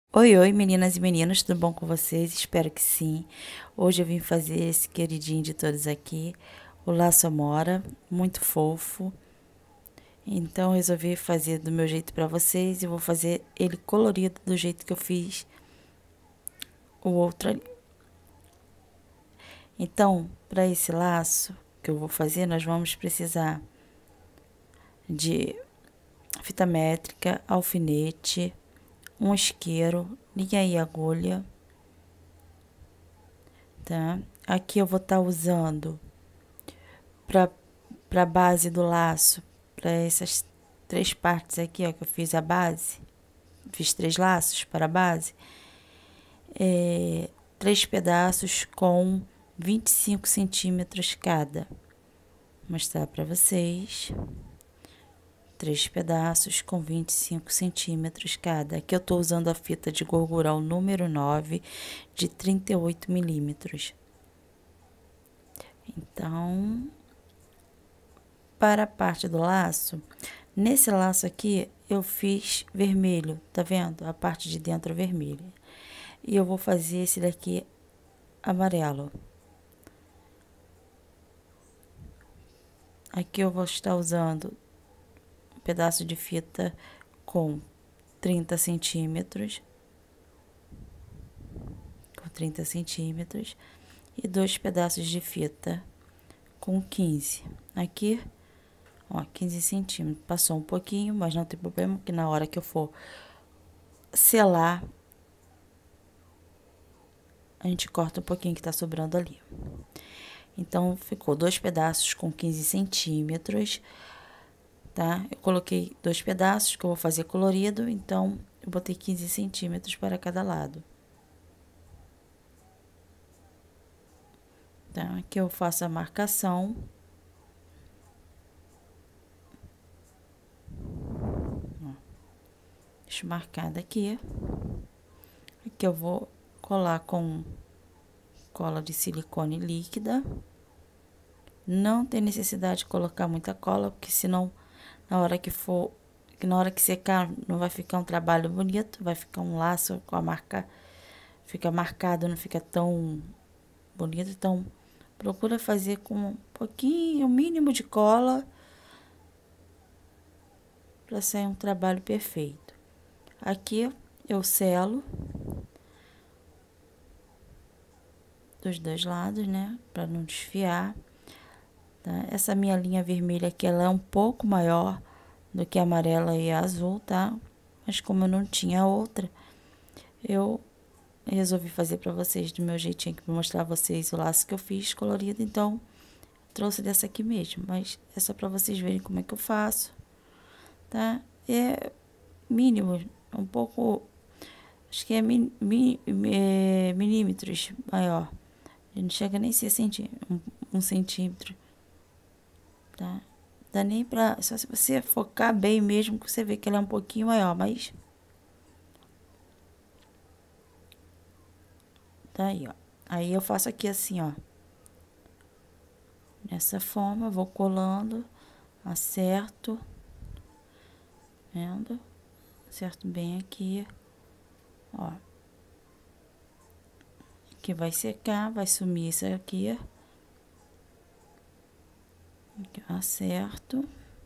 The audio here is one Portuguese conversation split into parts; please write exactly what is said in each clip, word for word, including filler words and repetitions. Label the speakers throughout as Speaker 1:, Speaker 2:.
Speaker 1: Oi, oi, meninas e meninos, tudo bom com vocês? Espero que sim. Hoje eu vim fazer esse queridinho de todos aqui, o Laço Amora, muito fofo. Então eu resolvi fazer do meu jeito pra vocês e vou fazer ele colorido do jeito que eu fiz o outro ali. Então, para esse laço que eu vou fazer, nós vamos precisar de fita métrica, alfinete, um isqueiro, linha e agulha, tá? Aqui eu vou estar usando para para base do laço, para essas três partes aqui, ó, que eu fiz a base, fiz três laços para a base, é, três pedaços com vinte e cinco centímetros cada. Vou mostrar para vocês. Três pedaços com vinte e cinco centímetros cada. Aqui eu tô usando a fita de gorgurão número nove de trinta e oito milímetros. Então, para a parte do laço, nesse laço aqui eu fiz vermelho, tá vendo? A parte de dentro vermelha. E eu vou fazer esse daqui amarelo. Aqui eu vou estar usando um pedaço de fita com trinta centímetros. Com trinta centímetros. E dois pedaços de fita com quinze. Aqui, ó, quinze centímetros. Passou um pouquinho, mas não tem problema, que na hora que eu for selar, a gente corta um pouquinho que tá sobrando ali. Então, ficou dois pedaços com quinze centímetros, tá? Eu coloquei dois pedaços que eu vou fazer colorido, então eu botei quinze centímetros para cada lado. Tá? Aqui eu faço a marcação. Ó, deixo marcada aqui. Aqui eu vou colar com cola de silicone líquida. Não tem necessidade de colocar muita cola, porque senão na hora que for, que na hora que secar, não vai ficar um trabalho bonito, vai ficar um laço com a marca, fica marcado, não fica tão bonito. Então, procura fazer com um pouquinho, o mínimo de cola, para sair um trabalho perfeito. Aqui eu selo dos dois lados, né, para não desfiar. Tá? Essa minha linha vermelha aqui, ela é um pouco maior do que a amarela e a azul, tá? Mas como eu não tinha outra, eu resolvi fazer para vocês do meu jeitinho aqui, para mostrar a vocês o laço que eu fiz colorido, então trouxe dessa aqui mesmo, mas é só para vocês verem como é que eu faço, tá? É mínimo, um pouco, acho que é, min, min, é milímetros maior, não chega nem a ser centímetro, um, um centímetro, tá? Dá nem pra, só se você focar bem mesmo, que você vê que ele é um pouquinho maior, mas tá aí, ó. Aí eu faço aqui assim, ó. Dessa forma, vou colando, acerto, vendo? Acerto bem aqui, ó. Aqui vai secar, vai sumir isso aqui. Aqui eu acerto.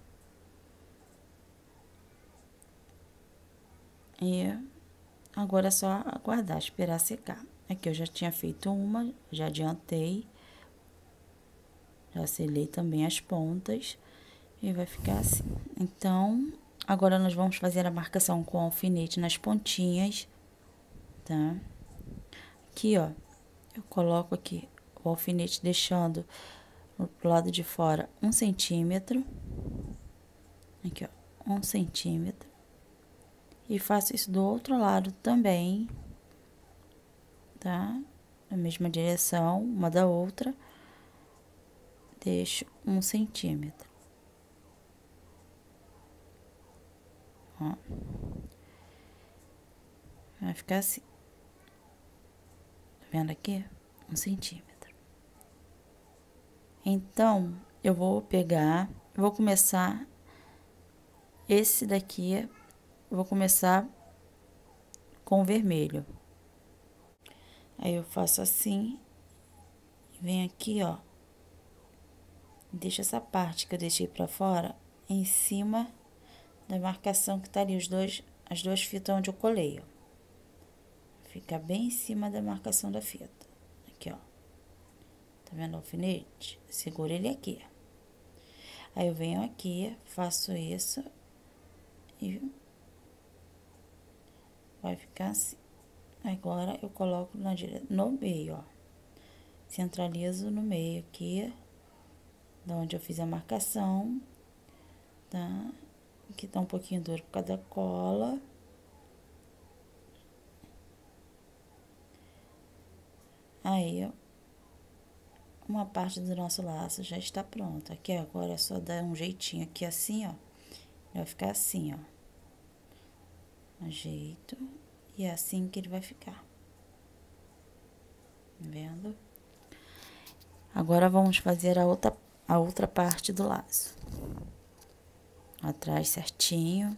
Speaker 1: E agora é só aguardar, esperar secar. Aqui eu já tinha feito uma, já adiantei. Já selei também as pontas. E vai ficar assim. Então, agora nós vamos fazer a marcação com alfinete nas pontinhas, tá? Aqui, ó, eu coloco aqui o alfinete deixando pro lado de fora um centímetro. Aqui, ó, um centímetro. E faço isso do outro lado também, tá? Na mesma direção, uma da outra. Deixo um centímetro. Ó. Vai ficar assim. Tá vendo aqui? Um centímetro. Então, eu vou pegar, vou começar esse daqui, eu vou começar com vermelho. Aí eu faço assim, venho aqui, ó, deixo essa parte que eu deixei pra fora em cima da marcação que tá ali, os dois, as duas fitas onde eu colei, ó. Fica bem em cima da marcação da fita. Aqui, ó. Tá vendo o alfinete? Segura ele aqui. Aí eu venho aqui, faço isso e vai ficar assim. Agora eu coloco na dire... no meio, ó. Centralizo no meio aqui, da onde eu fiz a marcação, tá? Aqui tá um pouquinho duro por causa da cola. Aí, ó, uma parte do nosso laço já está pronta. Aqui agora é só dar um jeitinho aqui assim, ó. Vai ficar assim, ó. Ajeito. E é assim que ele vai ficar. Tá vendo? Agora vamos fazer a outra, a outra parte do laço. Atrás certinho.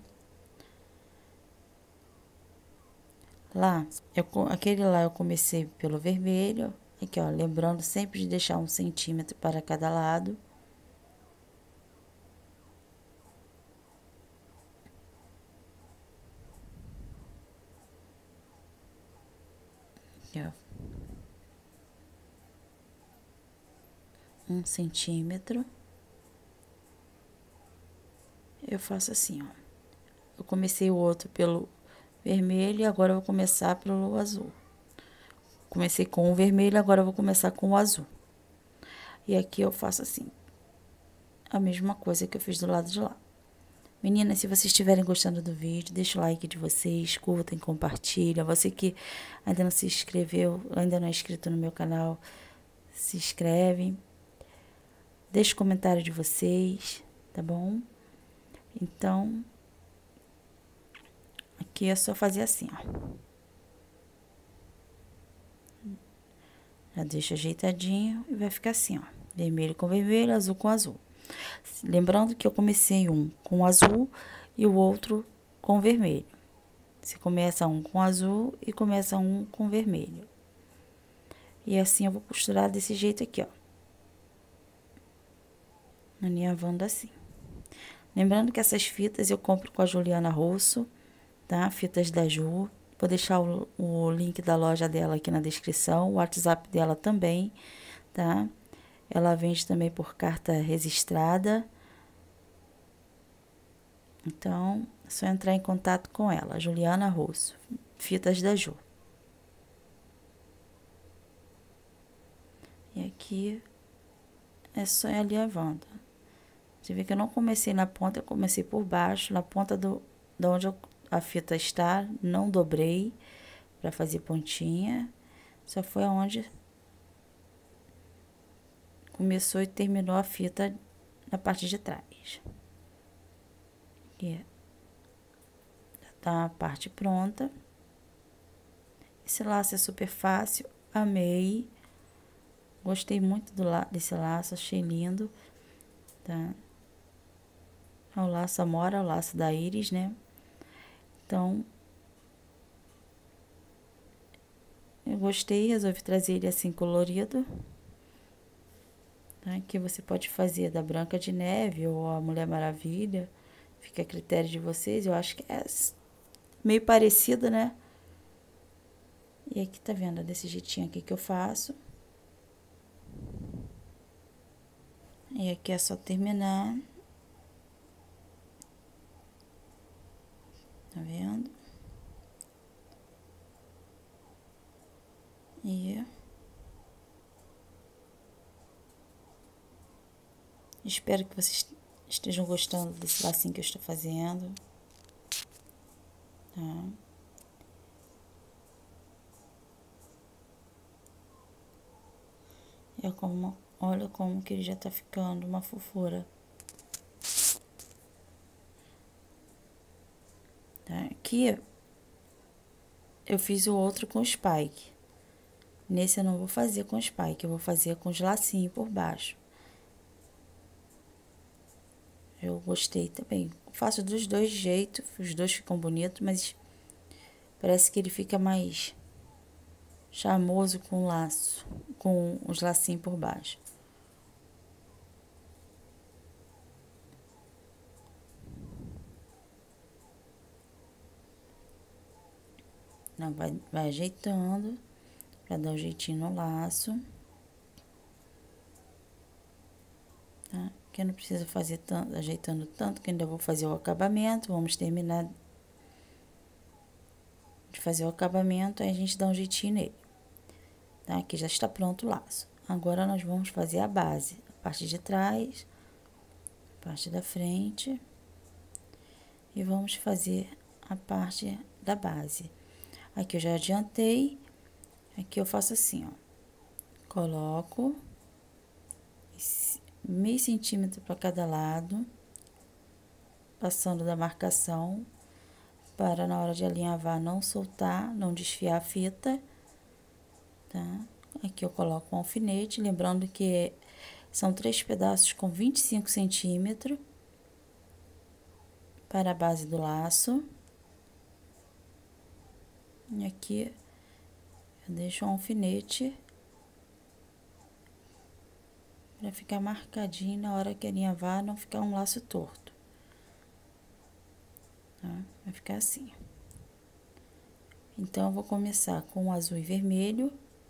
Speaker 1: Lá, eu, aquele lá eu comecei pelo vermelho. Aqui, ó, lembrando sempre de deixar um centímetro para cada lado. Aqui, ó. Um centímetro. Eu faço assim, ó. Eu comecei o outro pelo vermelho e agora eu vou começar pelo azul. Comecei com o vermelho, agora eu vou começar com o azul. E aqui eu faço assim, a mesma coisa que eu fiz do lado de lá. Meninas, se vocês estiverem gostando do vídeo, deixa o like de vocês, curtem, compartilha. Você que ainda não se inscreveu, ainda não é inscrito no meu canal, se inscreve. Deixa o comentário de vocês, tá bom? Então, aqui é só fazer assim, ó. Já deixa ajeitadinho e vai ficar assim, ó. Vermelho com vermelho, azul com azul. Lembrando que eu comecei um com azul e o outro com vermelho. Você começa um com azul e começa um com vermelho. E assim eu vou costurar desse jeito aqui, ó. Alinhavando assim. Lembrando que essas fitas eu compro com a Juliana Rosso, tá? Fitas da Ju. Vou deixar o, o link da loja dela aqui na descrição, o WhatsApp dela também, tá? Ela vende também por carta registrada. Então, é só entrar em contato com ela, Juliana Rosso, Fitas da Ju. E aqui é só ir alinhavando. Você vê que eu não comecei na ponta, eu comecei por baixo, na ponta do, de onde eu, a fita está, não dobrei para fazer pontinha. Só foi aonde começou e terminou a fita na parte de trás. Aqui já tá a parte pronta. Esse laço é super fácil, amei. Gostei muito do la desse laço, achei lindo, tá? É o laço Amora, é o laço da Iris, né? Então, eu gostei, resolvi trazer ele assim colorido. Tá? Que você pode fazer da Branca de Neve ou a Mulher Maravilha. Fica a critério de vocês. Eu acho que é meio parecido, né? E aqui tá vendo, desse jeitinho aqui que eu faço. E aqui é só terminar. Tá vendo? E espero que vocês estejam gostando desse lacinho que eu estou fazendo. Tá? É como, olha como que ele já tá ficando uma fofura. Tá? Aqui eu fiz o outro com spike. Nesse eu não vou fazer com spike, eu vou fazer com os lacinhos por baixo. Eu gostei também. Faço dos dois jeitos, os dois ficam bonitos, mas Parece que ele fica mais charmoso com o laço, com os lacinhos por baixo. Não, vai, vai ajeitando pra dar um jeitinho no laço. Tá? Que eu não preciso fazer tanto, ajeitando tanto, que ainda vou fazer o acabamento. Vamos terminar de fazer o acabamento, aí a gente dá um jeitinho nele. Tá? Aqui já está pronto o laço. Agora, nós vamos fazer a base. A parte de trás, a parte da frente. E vamos fazer a parte da base. Aqui eu já adiantei. Aqui eu faço assim, ó. Coloco meio centímetro para cada lado, passando da marcação, para na hora de alinhavar não soltar, não desfiar a fita, tá? Aqui eu coloco um alfinete, lembrando que são três pedaços com vinte e cinco centímetros para a base do laço. E aqui eu deixo um alfinete para ficar marcadinho na hora que alinhavar, não ficar um laço torto. Tá? Vai ficar assim. Então, eu vou começar com o azul e vermelho.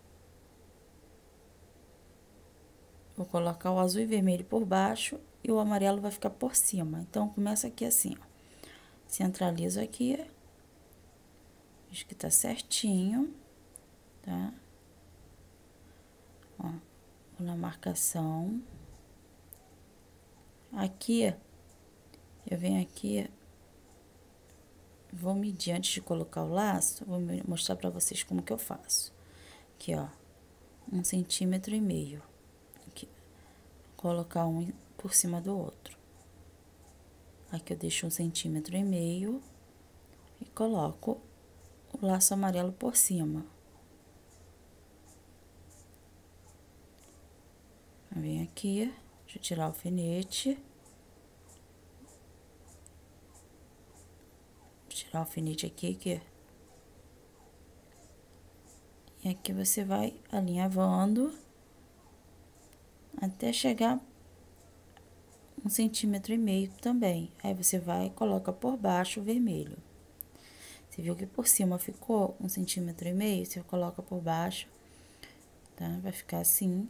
Speaker 1: Vou colocar o azul e vermelho por baixo e o amarelo vai ficar por cima. Então, começa aqui assim, ó. Centralizo aqui. Acho que tá certinho, tá? Ó, vou na marcação. Aqui, eu venho aqui, vou medir antes de colocar o laço, vou mostrar pra vocês como que eu faço. Aqui, ó, um centímetro e meio. Aqui, colocar um por cima do outro. Aqui eu deixo um centímetro e meio e coloco o laço amarelo por cima. Vem aqui, deixa eu tirar o alfinete. Tirar o alfinete aqui, aqui. E aqui você vai alinhavando até chegar um centímetro e meio também. Aí, você vai e coloca por baixo o vermelho. Você viu que por cima ficou um centímetro e meio? Você coloca por baixo, tá? Vai ficar assim.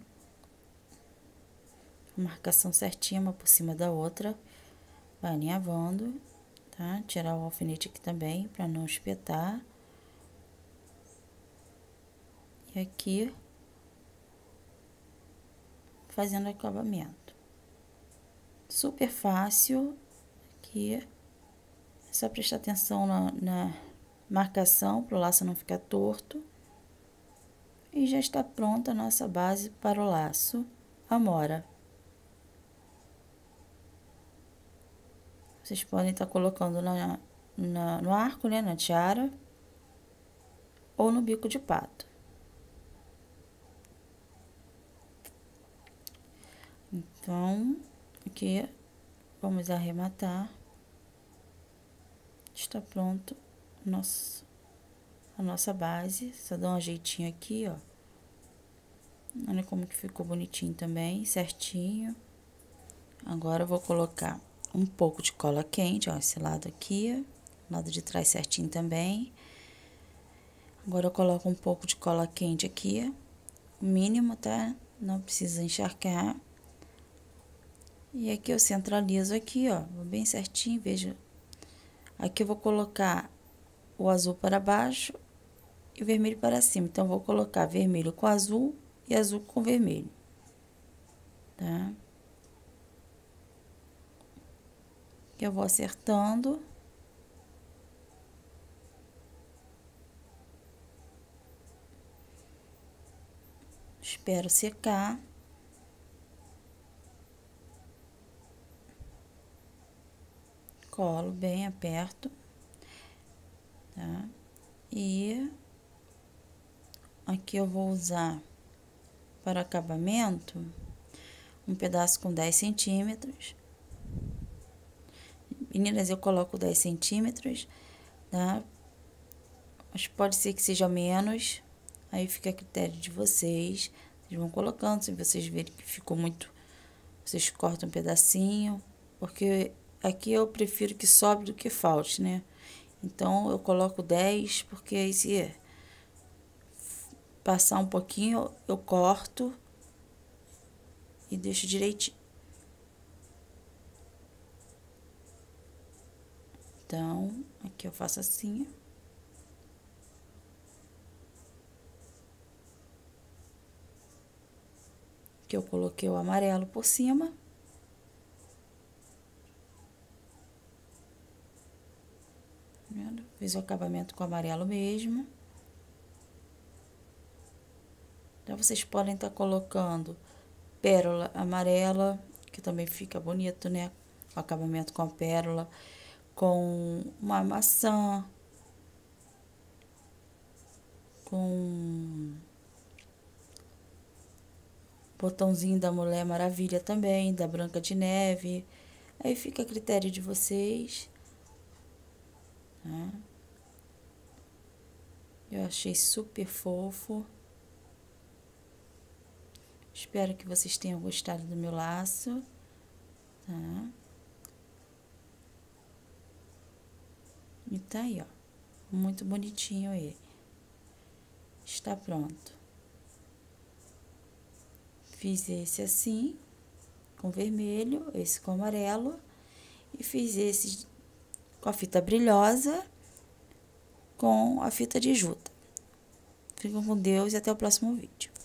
Speaker 1: Marcação certinha, uma por cima da outra. Vai alinhavando, tá? Tirar o alfinete aqui também, pra não espetar. E aqui, fazendo acabamento. Super fácil, aqui, é só prestar atenção na, na marcação, para o laço não ficar torto. E já está pronta a nossa base para o laço amora. Vocês podem estar colocando na, na, no arco, né, na tiara, ou no bico de pato. Então, aqui, vamos arrematar. Está pronto nosso, a nossa base. Só dá um jeitinho aqui, ó. Olha como que ficou bonitinho também, certinho. Agora, eu vou colocar um pouco de cola quente, ó, esse lado aqui, lado de trás certinho também. Agora, eu coloco um pouco de cola quente aqui, mínimo, tá? Não precisa encharcar. E aqui eu centralizo aqui, ó, bem certinho, veja. Aqui eu vou colocar o azul para baixo e o vermelho para cima. Então, eu vou colocar vermelho com azul e azul com vermelho, tá? Que eu vou acertando. Espero secar. Colo bem, aperto, tá? E aqui eu vou usar para acabamento um pedaço com dez centímetros. Meninas, eu coloco dez centímetros, tá? mas pode ser que seja menos, aí fica a critério de vocês. Vocês vão colocando, se vocês verem que ficou muito, vocês cortam um pedacinho, porque aqui eu prefiro que sobre do que falte, né? Então, eu coloco dez, porque aí se passar um pouquinho, eu corto e deixo direitinho. Então, aqui eu faço assim. Que eu coloquei o amarelo por cima. Vendo? Fiz o acabamento com amarelo mesmo. Então, vocês podem estar colocando pérola amarela, que também fica bonito, né? O acabamento com a pérola, com uma maçã, com botãozinho da Mulher Maravilha também, da Branca de Neve. Aí fica a critério de vocês. Tá? Eu achei super fofo. Espero que vocês tenham gostado do meu laço. Tá? E tá aí, ó. Muito bonitinho ele. Está pronto. Fiz esse assim, com vermelho, esse com amarelo. E fiz esse com a fita brilhosa, com a fita de juta. Fiquem com Deus e até o próximo vídeo.